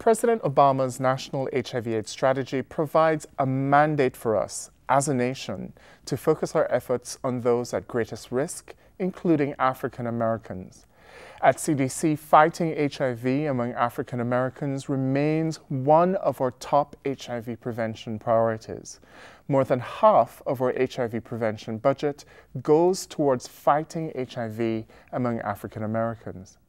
President Obama's National HIV/AIDS strategy provides a mandate for us as a nation to focus our efforts on those at greatest risk, including African Americans. At CDC, fighting HIV among African Americans remains one of our top HIV prevention priorities. More than half of our HIV prevention budget goes towards fighting HIV among African Americans.